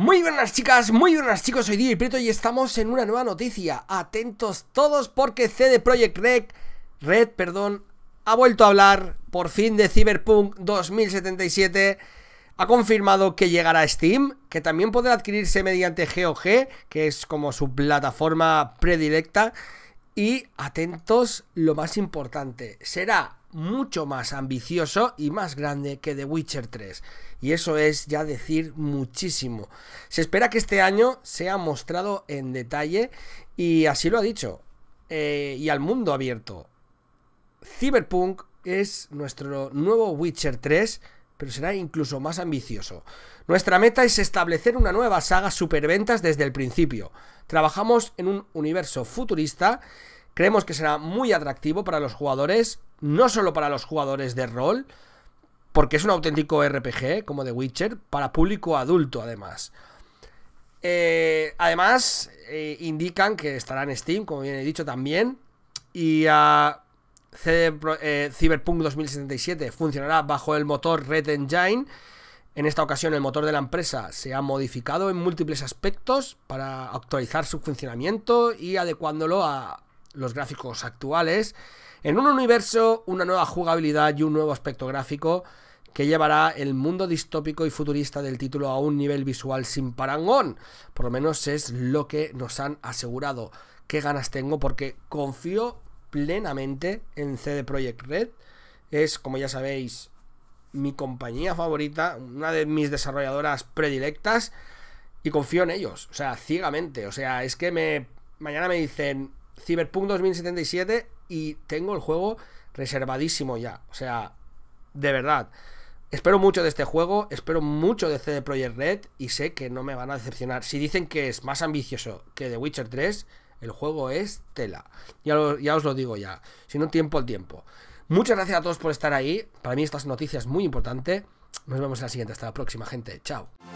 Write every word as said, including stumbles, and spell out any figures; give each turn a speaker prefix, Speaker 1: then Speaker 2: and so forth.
Speaker 1: Muy buenas chicas, muy buenas chicos, soy D J Prieto y estamos en una nueva noticia. Atentos todos porque C D Projekt Red, Red, perdón, ha vuelto a hablar por fin de Cyberpunk dos mil setenta y siete. Ha confirmado que llegará a Steam, que también podrá adquirirse mediante G O G, que es como su plataforma predilecta. Y atentos, lo más importante, será mucho más ambicioso y más grande que The Witcher tres. Y eso es ya decir muchísimo. Se espera que este año sea mostrado en detalle y así lo ha dicho. Eh, y al mundo abierto. Cyberpunk es nuestro nuevo Witcher tres, pero será incluso más ambicioso. Nuestra meta es establecer una nueva saga superventas desde el principio. Trabajamos en un universo futurista. Creemos que será muy atractivo para los jugadores, no solo para los jugadores de rol, porque es un auténtico R P G, como The Witcher, para público adulto además. Eh, además, eh, indican que estará en Steam, como bien he dicho también, y uh, C D, eh, Cyberpunk dos mil setenta y siete funcionará bajo el motor Red Engine. En esta ocasión el motor de la empresa se ha modificado en múltiples aspectos para actualizar su funcionamiento y adecuándolo a los gráficos actuales, en un universo, una nueva jugabilidad y un nuevo aspecto gráfico que llevará el mundo distópico y futurista del título a un nivel visual sin parangón. Por lo menos es lo que nos han asegurado. Qué ganas tengo, porque confío plenamente en C D Projekt Red. Es, como ya sabéis, mi compañía favorita, una de mis desarrolladoras predilectas, y confío en ellos, o sea, ciegamente. O sea, es que me mañana me dicen Cyberpunk dos mil setenta y siete y tengo el juego reservadísimo ya. O sea, de verdad, espero mucho de este juego, espero mucho de C D Projekt Red y sé que no me van a decepcionar. Si dicen que es más ambicioso que The Witcher tres, el juego es tela. Ya, lo, ya os lo digo ya, si no tiempo al tiempo. Muchas gracias a todos por estar ahí. Para mí esta noticia es muy importante. Nos vemos en la siguiente. Hasta la próxima, gente. Chao.